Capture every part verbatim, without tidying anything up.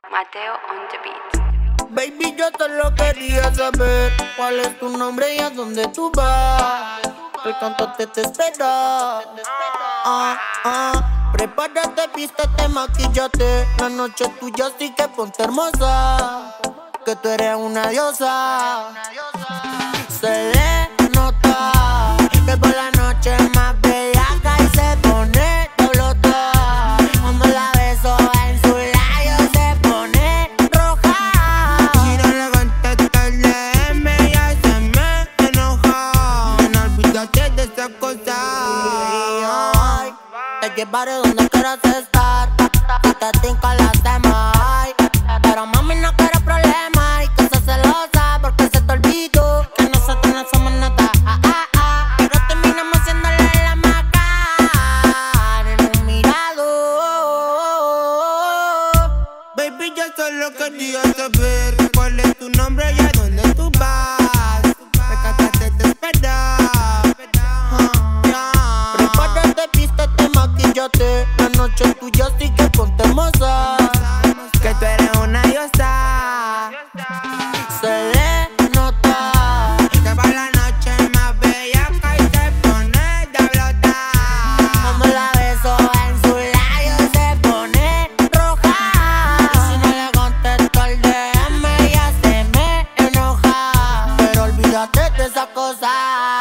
Mateo on the beat. Baby, yo solo quería saber cuál es tu nombre y a dónde tú vas. Recántate, te espera. Ah, ah. Prepárate, vístete, maquillate. La noche es tuya, así que ponte hermosa, que tú eres una diosa. Se le nota que por la noche es más bellaca y se pone doblota. Cuando la beso en su labio se pone roja. Si no le contesta el D M ya se me enoja. No olvídate de esa cosa. Ay, te llevaré donde quieras estar y te tinca las demás. Pero mami no quiere problema y que se celosa porque se te olvidó que nosotros no somos nada. Ah, ah, ah. Pero terminamos haciéndole la maca en un mirador. Baby, yo solo quería saber cuál es tu nombre y a dónde tú vas. Recátate, te espera. Uh, yeah. Prepárate, vístete, maquillate. La noche es tuya, así que ponte hermosa, Que tú eres una diosa. se le nota. Que para la noche es más bellaca y se pone doblota. Cuando la beso en su labio se pone roja. Y si no le contesto el D M ella se me enoja. Pero olvídate de esa cosa.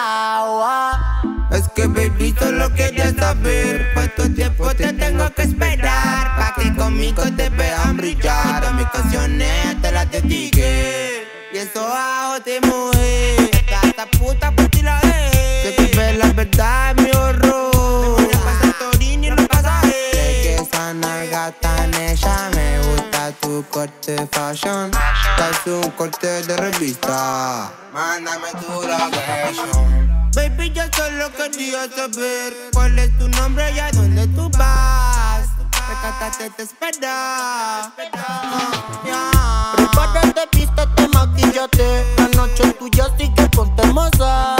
Es que baby solo quería saber cuánto tiempo te tengo que esperar pa' que conmigo te vean brillar. Todas mis canciones te las dediqué y eso hago de mujer. Esta puta por ti la dejé. Que tú ves la verdad es mi horror. Me voy pa' Santorini y los pasajes. Sé que esa nalga tan ella me gusta tu corte fashion. Estás un corte de revista. Mándame tu location. Baby, yo solo quería saber cuál es tu nombre y a dónde tú vas. Recátate, te espera. Uh, yeah. Prepárate, vístete, maquillate. La noche es tuya, así que ponte hermosa.